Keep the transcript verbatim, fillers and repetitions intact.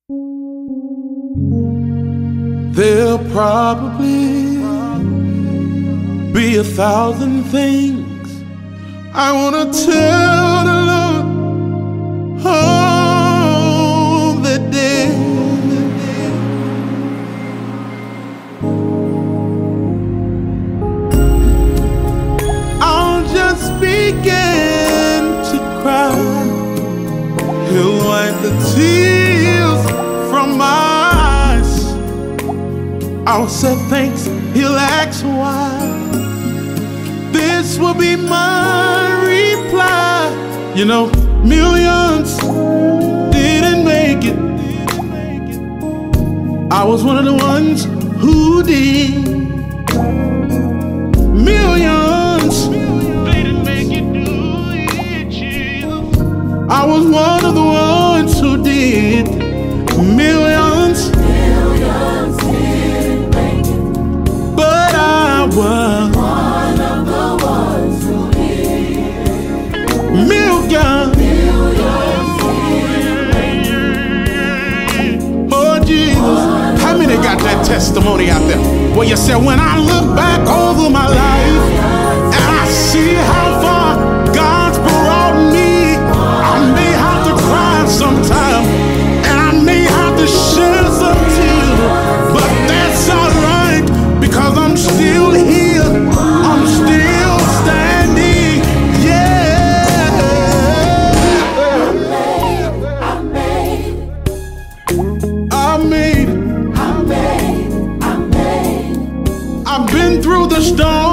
There'll probably be a thousand things I wanna tell the Lord on the day. I'll just begin to cry. He'll wipe the tears from my eyes. I'll say thanks, he'll ask why. This will be my reply. You know, millions didn't make it. I was one of the ones who did. Millions didn't make it, do it, Jesus. I was one of the ones who did. Millions, millions didn't make it, but I was one of the ones who did. Millions, millions didn't make it. Oh Jesus, how many got that testimony out there? Well, you said, when I look back over my life and I see how far God's brought me, I may have to cry sometime and I may have to shed some tears, but that's alright because I'm still here, I'm still standing, yeah. I made it, I made it, I made it, I made it. I've been through the storm.